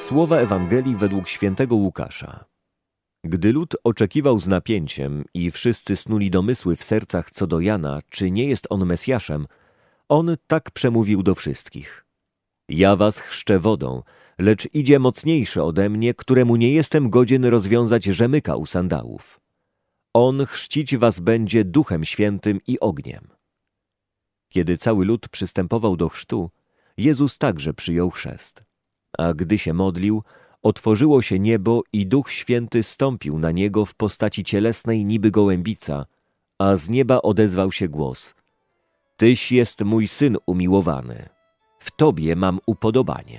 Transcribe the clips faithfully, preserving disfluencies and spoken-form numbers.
Słowa Ewangelii według świętego Łukasza. Gdy lud oczekiwał z napięciem i wszyscy snuli domysły w sercach co do Jana, czy nie jest on Mesjaszem, on tak przemówił do wszystkich. Ja was chrzczę wodą, lecz idzie mocniejszy ode mnie, któremu nie jestem godzien rozwiązać rzemyka u sandałów. On chrzcić was będzie Duchem Świętym i ogniem. Kiedy cały lud przystępował do chrztu, Jezus także przyjął chrzest. A gdy się modlił, otworzyło się niebo i Duch Święty stąpił na niego w postaci cielesnej niby gołębica, a z nieba odezwał się głos: Tyś jest mój Syn umiłowany, w Tobie mam upodobanie.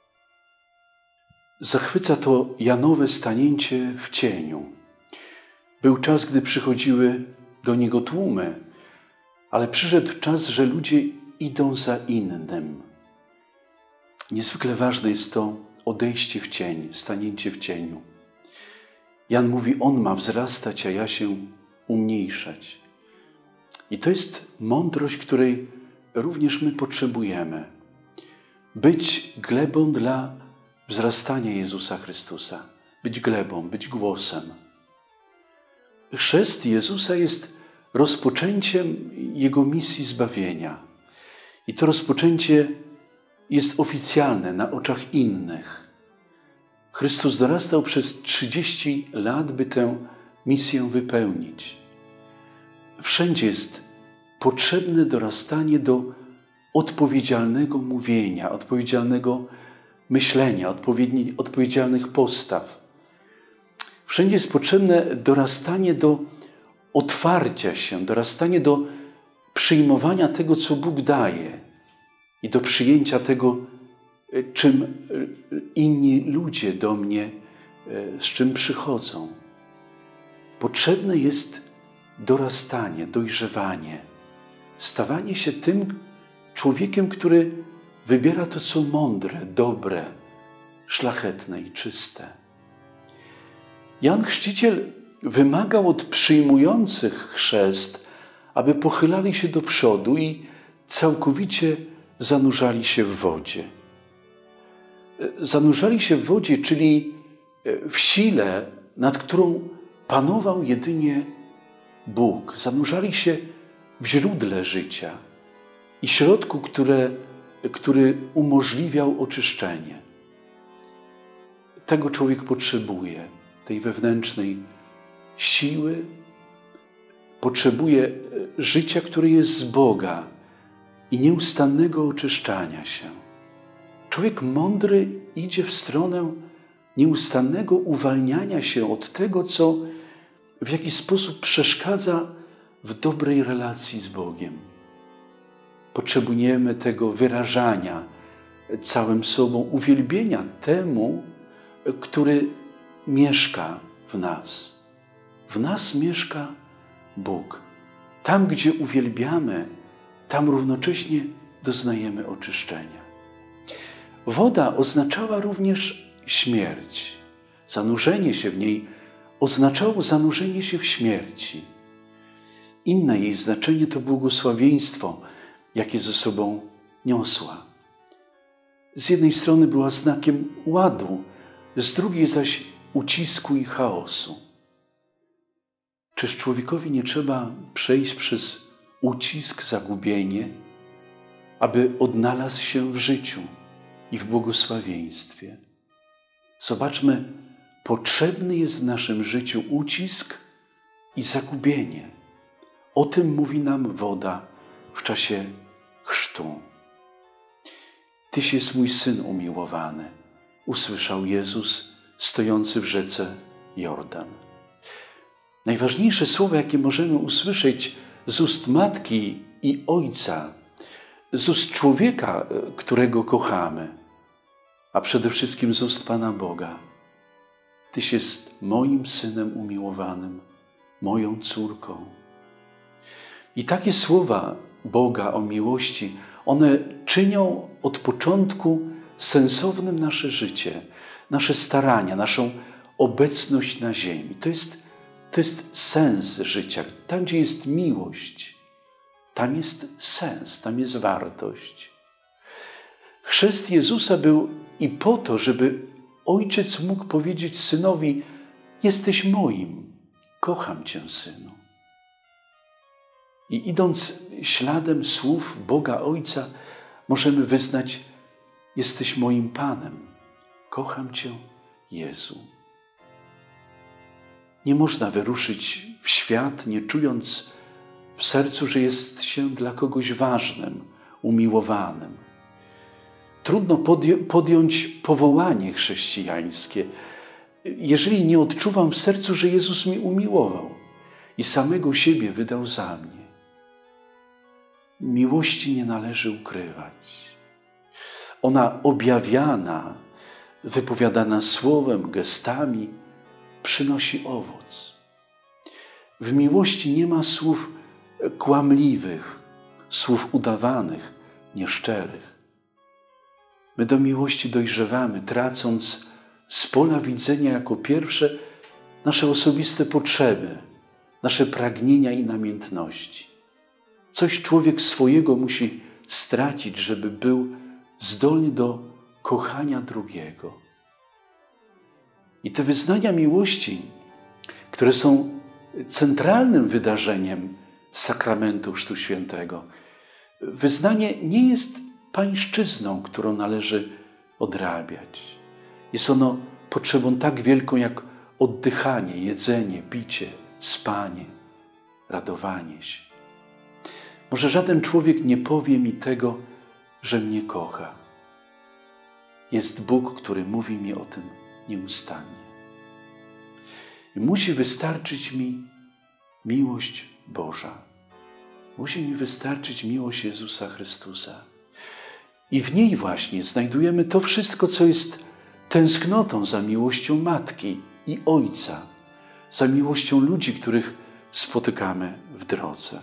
Zachwyca to Janowe stanięcie w cieniu. Był czas, gdy przychodziły do niego tłumy, ale przyszedł czas, że ludzie idą za innym. Niezwykle ważne jest to odejście w cień, stanięcie w cieniu. Jan mówi, on ma wzrastać, a ja się umniejszać. I to jest mądrość, której również my potrzebujemy. Być glebą dla wzrastania Jezusa Chrystusa. Być glebą, być głosem. Chrzest Jezusa jest rozpoczęciem Jego misji zbawienia. I to rozpoczęcie jest oficjalne na oczach innych. Chrystus dorastał przez trzydzieści lat, by tę misję wypełnić. Wszędzie jest potrzebne dorastanie do odpowiedzialnego mówienia, odpowiedzialnego myślenia, odpowiedni, odpowiedzialnych postaw. Wszędzie jest potrzebne dorastanie do otwarcia się, dorastanie do przyjmowania tego, co Bóg daje i do przyjęcia tego, czym inni ludzie do mnie, z czym przychodzą. Potrzebne jest dorastanie, dojrzewanie, stawanie się tym człowiekiem, który wybiera to, co mądre, dobre, szlachetne i czyste. Jan Chrzciciel wymagał od przyjmujących chrzest, aby pochylali się do przodu i całkowicie zanurzali się w wodzie. Zanurzali się w wodzie, czyli w sile, nad którą panował jedynie Bóg. Zanurzali się w źródle życia i środku, które, który umożliwiał oczyszczenie. Tego człowiek potrzebuje, tej wewnętrznej siły, potrzebuje życia, które jest z Boga i nieustannego oczyszczania się. Człowiek mądry idzie w stronę nieustannego uwalniania się od tego, co w jakiś sposób przeszkadza w dobrej relacji z Bogiem. Potrzebujemy tego wyrażania całym sobą, uwielbienia temu, który mieszka w nas. W nas mieszka Bóg. Tam, gdzie uwielbiamy, tam równocześnie doznajemy oczyszczenia. Woda oznaczała również śmierć. Zanurzenie się w niej oznaczało zanurzenie się w śmierci. Inne jej znaczenie to błogosławieństwo, jakie ze sobą niosła. Z jednej strony była znakiem ładu, z drugiej zaś ucisku i chaosu. Czyż człowiekowi nie trzeba przejść przez ucisk, zagubienie, aby odnalazł się w życiu i w błogosławieństwie? Zobaczmy, potrzebny jest w naszym życiu ucisk i zagubienie. O tym mówi nam woda w czasie chrztu. Tyś jest mój Syn umiłowany, usłyszał Jezus stojący w rzece Jordan. Najważniejsze słowa, jakie możemy usłyszeć z ust matki i ojca, z ust człowieka, którego kochamy, a przede wszystkim z ust Pana Boga. Tyś jest moim Synem umiłowanym, moją córką. I takie słowa Boga o miłości, one czynią od początku sensownym nasze życie, nasze starania, naszą obecność na ziemi. To jest, to jest sens życia. Tam, gdzie jest miłość, tam jest sens, tam jest wartość. Chrzest Jezusa był i po to, żeby ojciec mógł powiedzieć synowi: jesteś moim, kocham cię, synu. I idąc śladem słów Boga Ojca, możemy wyznać: jesteś moim Panem, kocham cię, Jezu. Nie można wyruszyć w świat, nie czując w sercu, że jest się dla kogoś ważnym, umiłowanym. Trudno podję- podjąć powołanie chrześcijańskie, jeżeli nie odczuwam w sercu, że Jezus mnie umiłował i samego siebie wydał za mnie. Miłości nie należy ukrywać. Ona objawiana, wypowiadana słowem, gestami, przynosi owoc. W miłości nie ma słów kłamliwych, słów udawanych, nieszczerych. My do miłości dojrzewamy, tracąc z pola widzenia jako pierwsze nasze osobiste potrzeby, nasze pragnienia i namiętności. Coś człowiek swojego musi stracić, żeby był zdolny do kochania drugiego. I te wyznania miłości, które są centralnym wydarzeniem sakramentu Chrztu Świętego, wyznanie nie jest pańszczyzną, którą należy odrabiać. Jest ono potrzebą tak wielką jak oddychanie, jedzenie, picie, spanie, radowanie się. Może żaden człowiek nie powie mi tego, że mnie kocha. Jest Bóg, który mówi mi o tym nieustannie. I musi wystarczyć mi miłość Boża. Musi mi wystarczyć miłość Jezusa Chrystusa. I w niej właśnie znajdujemy to wszystko, co jest tęsknotą za miłością Matki i Ojca, za miłością ludzi, których spotykamy w drodze.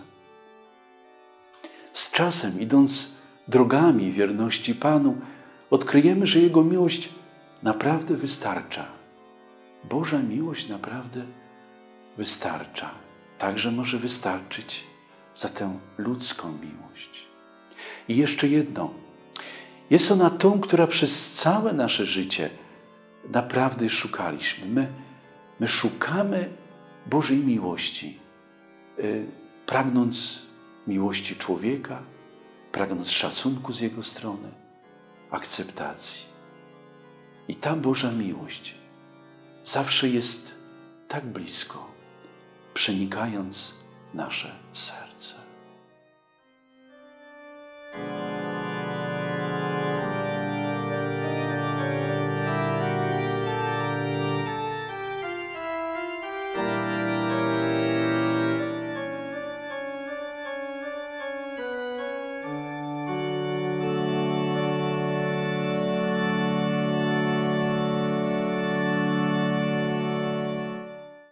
Z czasem, idąc drogami wierności Panu, odkryjemy, że Jego miłość naprawdę wystarcza. Boża miłość naprawdę wystarcza. Także może wystarczyć za tę ludzką miłość. I jeszcze jedno. Jest ona tą, która przez całe nasze życie naprawdę szukaliśmy. My, my szukamy Bożej miłości, yy, pragnąc miłości człowieka, pragnąc szacunku z jego strony, akceptacji. I ta Boża miłość zawsze jest tak blisko, przenikając nasze serce.